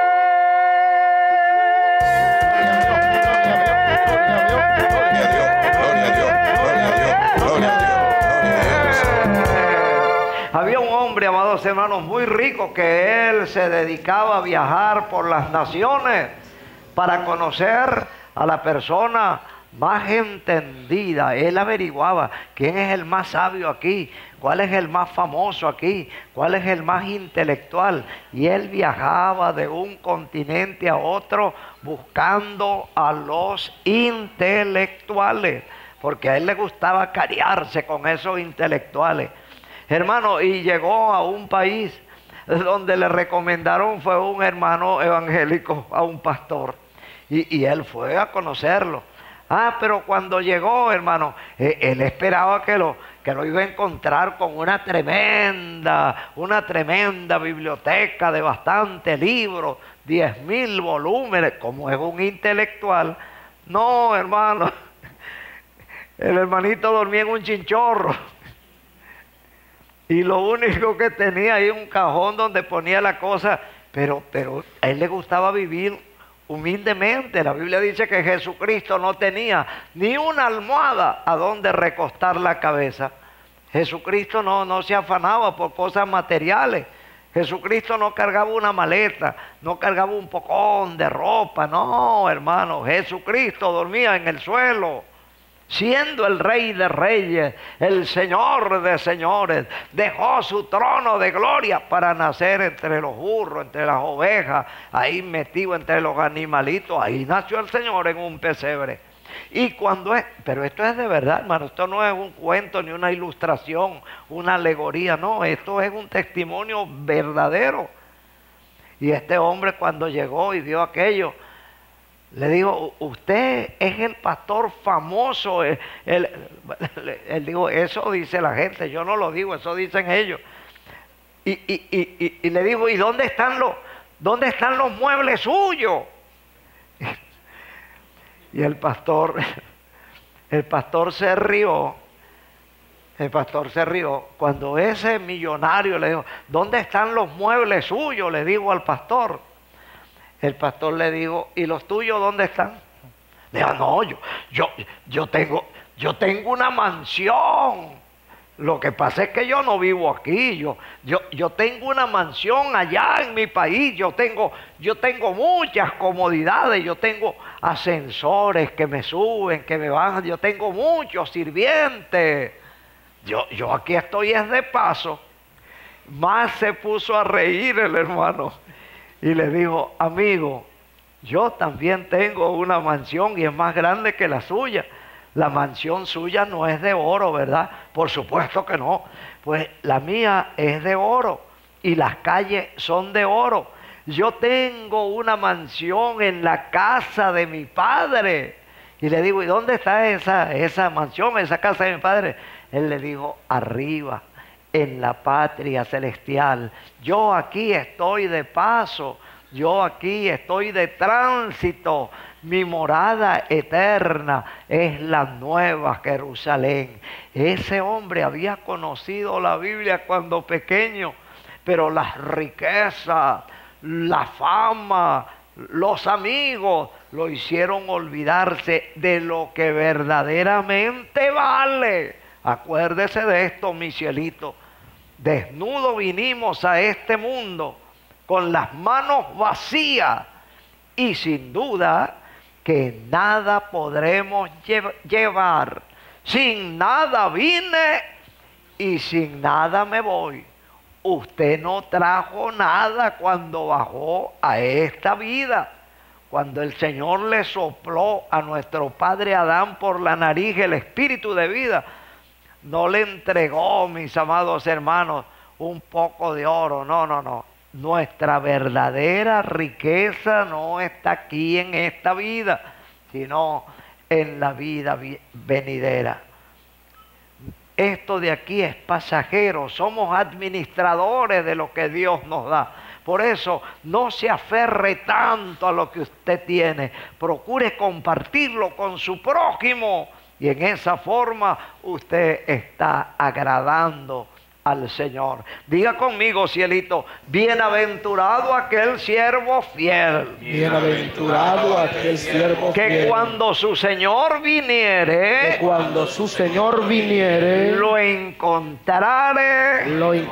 Había un hombre, amados hermanos, muy rico, que él se dedicaba a viajar por las naciones para conocer a la persona más entendida. Él averiguaba quién es el más sabio aquí, cuál es el más famoso aquí, cuál es el más intelectual. Y él viajaba de un continente a otro buscando a los intelectuales, porque a él le gustaba cariarse con esos intelectuales. Hermano, y llegó a un país donde le recomendaron, fue un hermano evangélico, a un pastor, y él fue a conocerlo. Pero cuando llegó, hermano, él esperaba que lo iba a encontrar con una tremenda biblioteca de bastantes libros, 10,000 volúmenes, como es un intelectual. No, hermano, el hermanito dormía en un chinchorro. Y lo único que tenía ahí un cajón donde ponía la cosa, pero a él le gustaba vivir humildemente. La Biblia dice que Jesucristo no tenía ni una almohada a donde recostar la cabeza. Jesucristo no se afanaba por cosas materiales. Jesucristo no cargaba una maleta, no cargaba un pocón de ropa. No, hermano, Jesucristo dormía en el suelo. Siendo el Rey de Reyes, el Señor de Señores, dejó su trono de gloria para nacer entre los burros, entre las ovejas, ahí metido entre los animalitos. Ahí nació el Señor en un pesebre. Pero esto es de verdad, hermano. Esto no es un cuento ni una ilustración, una alegoría. No, esto es un testimonio verdadero. Y este hombre, cuando llegó y vio aquello, le dijo, usted es el pastor famoso. Él dijo, eso dice la gente, yo no lo digo, eso dicen ellos. Y le dijo, ¿y dónde están los muebles suyos? Y el pastor se rió. El pastor se rió cuando ese millonario le dijo, ¿dónde están los muebles suyos? Le dijo al pastor. El pastor le dijo, ¿y los tuyos dónde están? Le dijo, no, yo tengo una mansión. Lo que pasa es que yo no vivo aquí. Yo tengo una mansión allá en mi país. Yo tengo muchas comodidades. Yo tengo ascensores que me suben, que me bajan. Yo tengo muchos sirvientes. Yo aquí estoy es de paso. Más se puso a reír el hermano y le dijo, amigo, yo también tengo una mansión y es más grande que la suya. La mansión suya no es de oro, ¿verdad? Por supuesto que no. Pues la mía es de oro y las calles son de oro. Yo tengo una mansión en la casa de mi padre. Y le digo, ¿y dónde está esa mansión, esa casa de mi padre? Él le dijo, arriba, en la patria celestial. Yo aquí estoy de paso, yo aquí estoy de tránsito. Mi morada eterna es la nueva Jerusalén. Ese hombre había conocido la Biblia cuando pequeño, pero las riquezas, la fama, los amigos lo hicieron olvidarse de lo que verdaderamente vale. Acuérdese de esto, mi cielito. Desnudo vinimos a este mundo con las manos vacías y sin duda que nada podremos llevar. Sin nada vine y sin nada me voy. Usted no trajo nada cuando bajó a esta vida. Cuando el Señor le sopló a nuestro padre Adán por la nariz el espíritu de vida, no le entregó, mis amados hermanos, un poco de oro. No, no, no. Nuestra verdadera riqueza no está aquí en esta vida, sino en la vida venidera. Esto de aquí es pasajero, somos administradores de lo que Dios nos da. Por eso no se aferre tanto a lo que usted tiene, procure compartirlo con su prójimo y en esa forma usted está agradando al Señor. Diga conmigo, cielito, bienaventurado aquel siervo fiel. Bienaventurado aquel siervo que fiel. Cuando su Señor viniere, Que cuando su Señor viniere, lo encontrare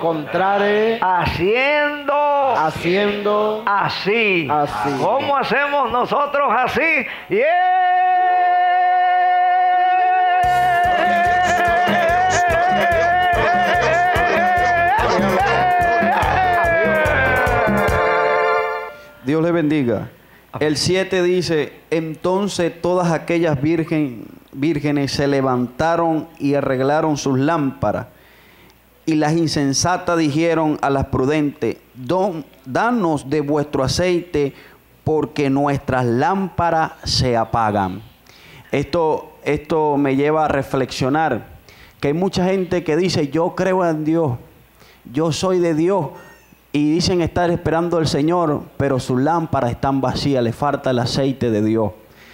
haciendo así. ¿Cómo hacemos nosotros así? Dios le bendiga. El 7 dice, entonces todas aquellas vírgenes se levantaron y arreglaron sus lámparas. Y las insensatas dijeron a las prudentes, danos de vuestro aceite, porque nuestras lámparas se apagan. Esto me lleva a reflexionar que hay mucha gente que dice, yo creo en Dios, yo soy de Dios, y dicen estar esperando al Señor, pero sus lámparas están vacías, le falta el aceite de Dios.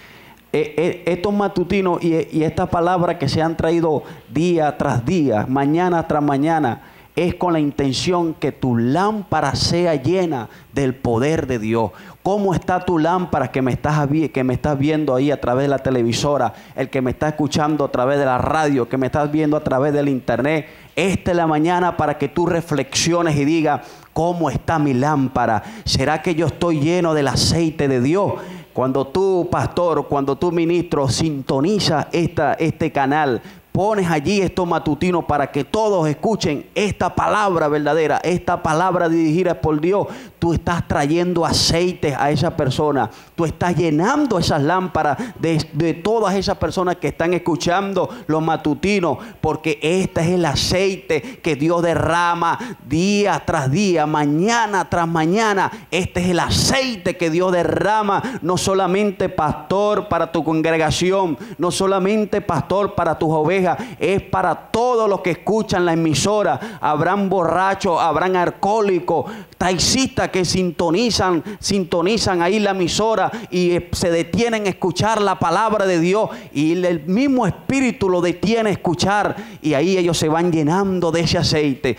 Estos matutinos y esta palabra que se han traído día tras día, mañana tras mañana, es con la intención que tu lámpara sea llena del poder de Dios. ¿Cómo está tu lámpara que me estás viendo ahí a través de la televisora? El que me está escuchando a través de la radio, que me estás viendo a través del internet. Esta es la mañana para que tú reflexiones y digas, ¿cómo está mi lámpara? ¿Será que yo estoy lleno del aceite de Dios? Cuando tú, pastor, cuando tú, ministro, sintonizas este canal, pones allí estos matutinos para que todos escuchen esta palabra verdadera, esta palabra dirigida por Dios. Tú estás trayendo aceite a esa persona. Tú estás llenando esas lámparas de todas esas personas que están escuchando los matutinos, porque este es el aceite que Dios derrama día tras día, mañana tras mañana. Este es el aceite que Dios derrama, no solamente, pastor, para tu congregación, no solamente, pastor, para tus ovejas, es para todos los que escuchan la emisora. Habrán borrachos, habrán alcohólicos, taxistas que sintonizan ahí la emisora y se detienen a escuchar la palabra de Dios, y el mismo Espíritu lo detiene a escuchar, y ahí ellos se van llenando de ese aceite,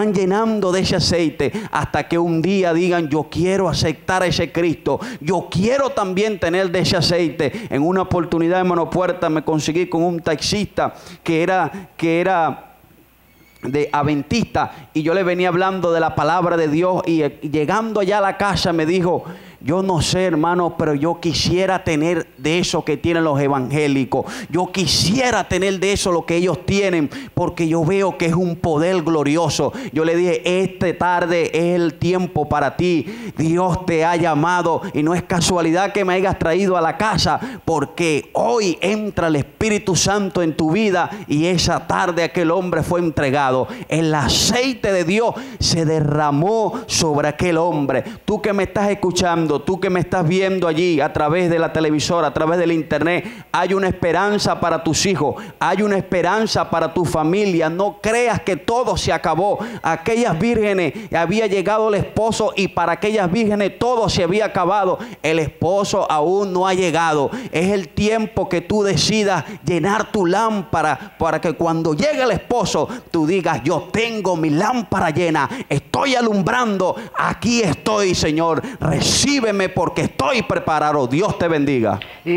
hasta que un día digan, yo quiero aceptar a ese Cristo, yo quiero también tener de ese aceite. En una oportunidad en Mano Puerta me conseguí con un taxista que era de adventista, y yo le venía hablando de la palabra de Dios, y llegando allá a la casa me dijo, Yo no sé, hermano, pero yo quisiera tener de eso que tienen los evangélicos. Yo quisiera tener de eso lo que ellos tienen, porque yo veo que es un poder glorioso. Yo le dije, esta tarde es el tiempo para ti. Dios te ha llamado y no es casualidad que me hayas traído a la casa, porque hoy entra el Espíritu Santo en tu vida y esa tarde aquel hombre fue entregado. El aceite de Dios se derramó sobre aquel hombre. Tú que me estás escuchando, tú que me estás viendo allí a través de la televisora, a través del internet, hay una esperanza para tus hijos, hay una esperanza para tu familia. No creas que todo se acabó. Aquellas vírgenes, había llegado el esposo y para aquellas vírgenes todo se había acabado. El esposo aún no ha llegado. Es el tiempo que tú decidas llenar tu lámpara para que cuando llegue el esposo tú digas, yo tengo mi lámpara llena, estoy alumbrando, aquí estoy, Señor, recíbeme porque estoy preparado. Dios te bendiga.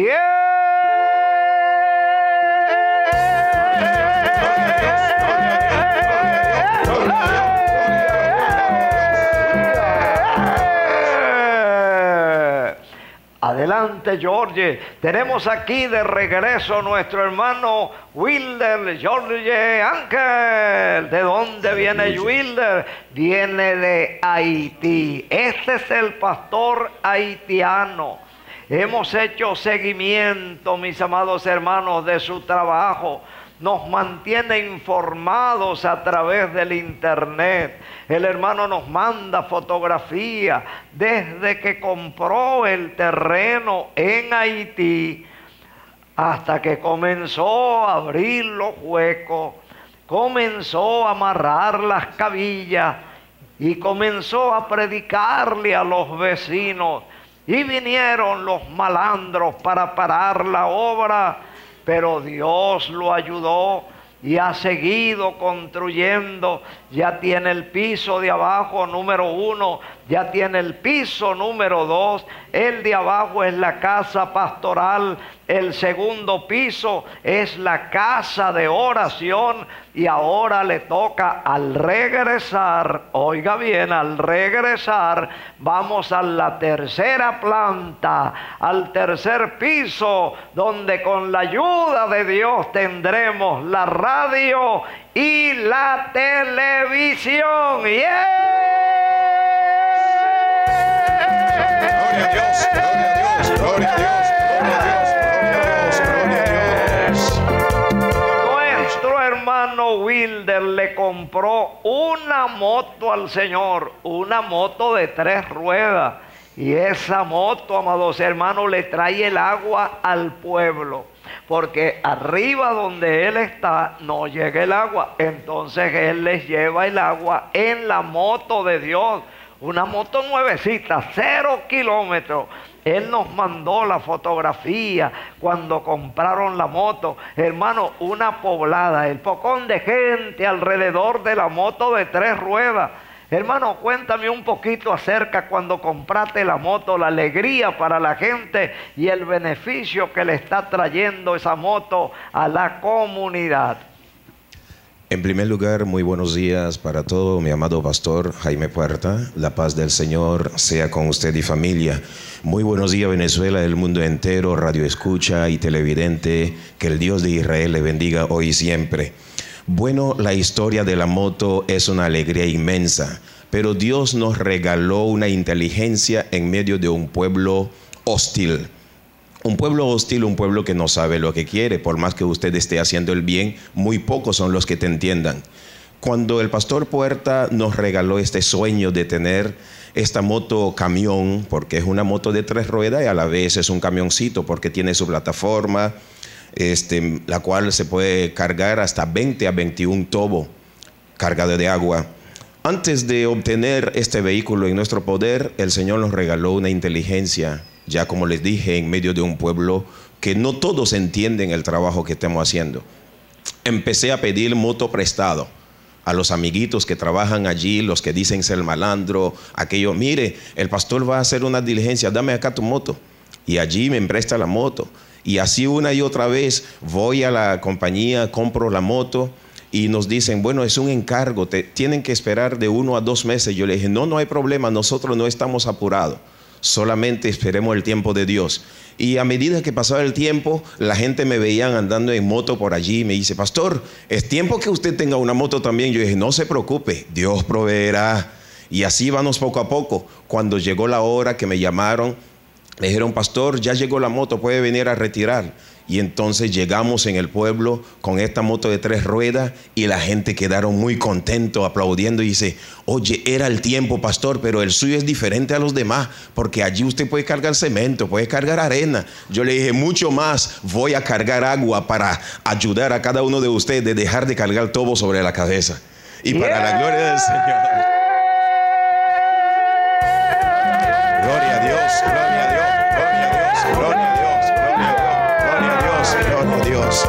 Adelante, George. Tenemos aquí de regreso nuestro hermano Wilder, George Ángel. ¿De dónde viene Wilder? Viene de Haití. Este es el pastor haitiano. Hemos hecho seguimiento, mis amados hermanos, de su trabajo. Nos mantiene informados a través del internet. El hermano nos manda fotografías desde que compró el terreno en Haití hasta que comenzó a abrir los huecos, comenzó a amarrar las cabillas y comenzó a predicarle a los vecinos. Y vinieron los malandros para parar la obra, pero Dios lo ayudó y ha seguido construyendo. Ya tiene el piso de abajo número 1, ya tiene el piso número 2. El de abajo es la casa pastoral, el segundo piso es la casa de oración y ahora le toca al regresar, oiga bien, al regresar vamos a la tercera planta, al tercer piso, donde con la ayuda de Dios tendremos la radio y la televisión. ¡Yeah! Gloria a Dios, gloria a Dios, gloria a Dios, gloria a Dios, gloria a Dios, gloria a Dios. Nuestro hermano Wilder le compró una moto al Señor, una moto de 3 ruedas. Y esa moto, amados hermanos, le trae el agua al pueblo. Porque arriba donde él está no llega el agua. Entonces él les lleva el agua en la moto de Dios. Una moto nuevecita, 0 kilómetros. Él nos mandó la fotografía cuando compraron la moto. Hermano, una poblada, el pocón de gente alrededor de la moto de 3 ruedas. Hermano, cuéntame un poquito acerca cuando compraste la moto, la alegría para la gente y el beneficio que le está trayendo esa moto a la comunidad. En primer lugar, muy buenos días para todo, mi amado pastor Jaime Puerta. La paz del Señor sea con usted y familia. Muy buenos días, Venezuela, el mundo entero, radio escucha y televidente. Que el Dios de Israel le bendiga hoy y siempre. Bueno, la historia de la moto es una alegría inmensa, pero Dios nos regaló una inteligencia en medio de un pueblo hostil. Un pueblo hostil, un pueblo que no sabe lo que quiere. Por más que usted esté haciendo el bien, muy pocos son los que te entiendan. Cuando el pastor Puerta nos regaló este sueño de tener esta moto camión, porque es una moto de 3 ruedas y a la vez es un camioncito porque tiene su plataforma, la cual se puede cargar hasta 20 a 21 tobos cargado de agua. Antes de obtener este vehículo en nuestro poder, el Señor nos regaló una inteligencia, ya como les dije, en medio de un pueblo que no todos entienden el trabajo que estamos haciendo. Empecé a pedir moto prestado a los amiguitos que trabajan allí, los que dicen ser malandro, aquello, mire, el pastor va a hacer una diligencia, dame acá tu moto. Y allí me presta la moto. Y así una y otra vez voy a la compañía, compro la moto y nos dicen, bueno, es un encargo, tienen que esperar de 1 a 2 meses. Yo le dije, no hay problema, nosotros no estamos apurados. solamente esperemos el tiempo de Dios. Y a medida que pasaba el tiempo, la gente me veían andando en moto por allí y me dice, pastor, es tiempo que usted tenga una moto también. Yo dije, no se preocupe, Dios proveerá. Y así vamos poco a poco. Cuando llegó la hora que me llamaron, me dijeron, pastor, ya llegó la moto, puede venir a retirar. Y entonces llegamos en el pueblo con esta moto de 3 ruedas y la gente quedaron muy contentos, aplaudiendo y dice, oye, era el tiempo, pastor, pero el suyo es diferente a los demás, porque allí usted puede cargar cemento, puede cargar arena. Yo le dije, mucho más, voy a cargar agua para ayudar a cada uno de ustedes de dejar de cargar todo sobre la cabeza. Y para la gloria del Señor. Gloria a Dios, gloria a Dios, gloria a Dios, gloria a Dios, gloria a Dios, gloria a Dios.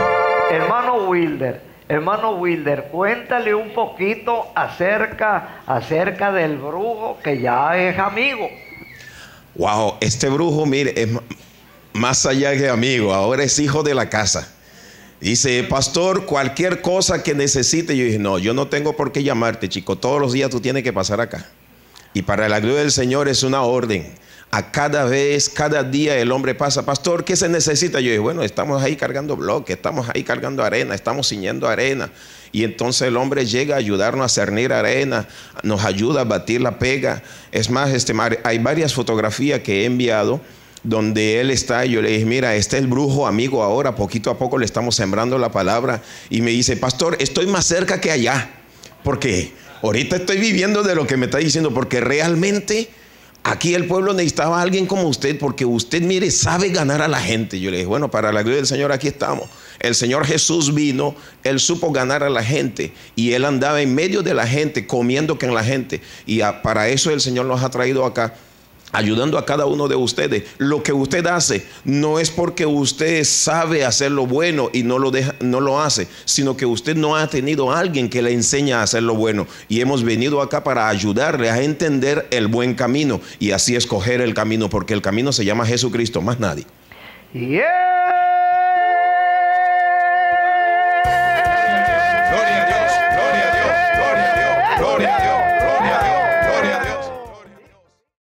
Hermano Wilder, cuéntale un poquito acerca del brujo que ya es amigo. Wow, este brujo, mire, es más allá que amigo, ahora es hijo de la casa. Dice, pastor, cualquier cosa que necesite. Yo dije, no, yo no tengo por qué llamarte, chico, todos los días tú tienes que pasar acá. Y para la gloria del Señor es una orden. A cada día el hombre pasa, pastor, ¿qué se necesita? Yo dije, bueno, estamos ahí cargando bloques, estamos ahí cargando arena, estamos ciñendo arena. Y entonces el hombre llega a ayudarnos a cernir arena, nos ayuda a batir la pega. Es más, hay varias fotografías que he enviado donde él está. Yo le dije, mira, este es el brujo amigo ahora, poquito a poco le estamos sembrando la palabra. Y me dice, pastor, estoy más cerca que allá, porque ahorita estoy viviendo de lo que me está diciendo, porque realmente aquí el pueblo necesitaba a alguien como usted, porque usted, mire, sabe ganar a la gente. Yo le dije, bueno, para la gloria del Señor aquí estamos. El Señor Jesús vino, Él supo ganar a la gente y Él andaba en medio de la gente, comiendo con la gente. Y para eso el Señor nos ha traído acá, ayudando a cada uno de ustedes. Lo que usted hace no es porque usted sabe hacer lo bueno y no lo hace, sino que usted no ha tenido a alguien que le enseñe a hacer lo bueno. Y hemos venido acá para ayudarle a entender el buen camino y así escoger el camino, porque el camino se llama Jesucristo, más nadie. Yeah.